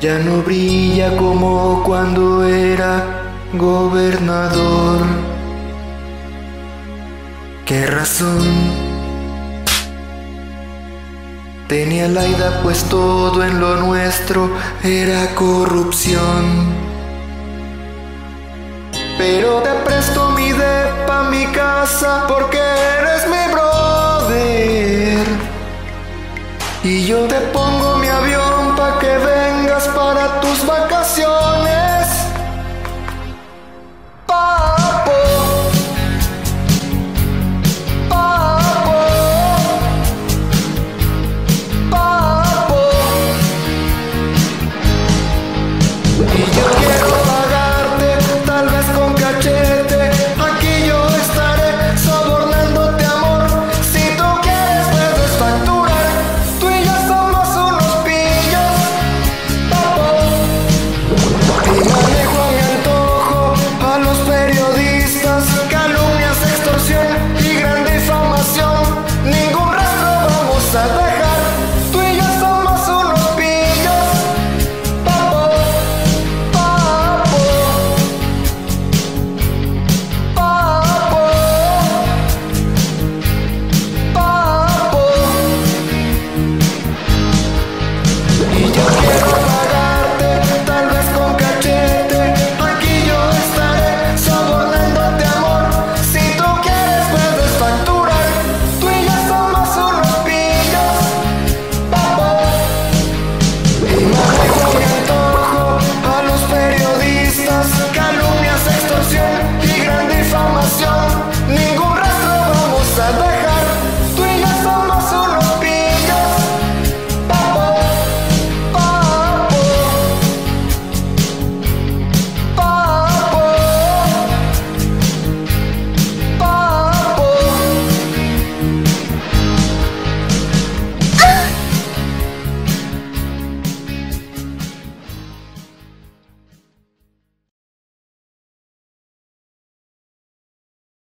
ya no brilla como cuando era gobernador. ¿Qué razón tenía Laida? Pues todo en lo nuestro era corrupción. Pero te presto mi depa, mi casa, porque eres mi brother. Y yo te pongo mi avión pa' que vengas para tus vacaciones.